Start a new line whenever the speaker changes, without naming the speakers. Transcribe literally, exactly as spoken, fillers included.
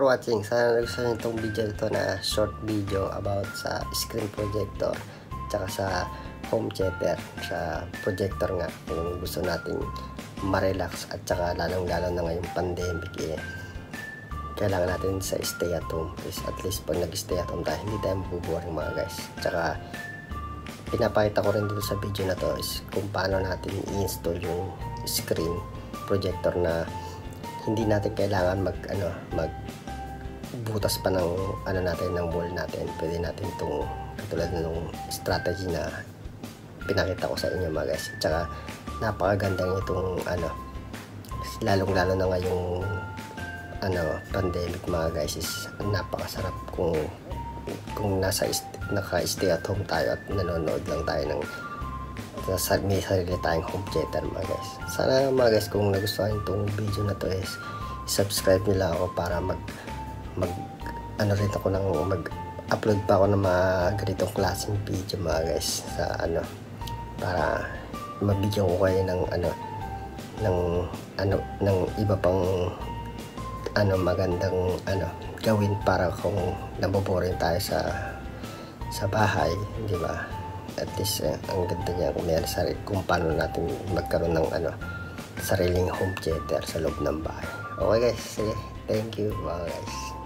for watching. Sana nagustuhan itong video ito na short video about sa screen projector tsaka sa home theater, sa projector nga, kung gusto natin ma-relax at tsaka lalong-lalo na ngayong pandemic eh, kailangan natin sa stay at home is at least pag nag-stay at home tayo hindi tayo mabuboring mga guys. Tsaka pinapakita ko rin dito sa video na to is kung paano natin i-install yung screen projector na hindi natin kailangan mag ano mag butas pa ng ano natin ng wall natin. Pwede natin itong katulad ng strategy na pinakita ko sa inyo mga guys. Tsaka napakagandang itong ano, lalong lalo na ngayong ano pandemic mga guys, is napakasarap kung kung nasa naka-stay at home tayo at nanonood lang tayo ng may sarili tayong home theater mga guys. Sana mga guys kung nagustuhan itong video na to is subscribe nyo lang ako para mag mag ano rin ako ng mag upload pa ako ng mga ganitong klaseng video mga guys sa ano, para mabigyan ko kayo ng ano ng ano ng iba pang ano magandang ano gawin para kung naboboring tayo sa sa bahay, di ba? At least eh, ang ganda niya kung may sarili, kung paano natin magkaroon ng ano sariling home theater sa loob ng bahay. Okay guys, sige, thank you mga guys.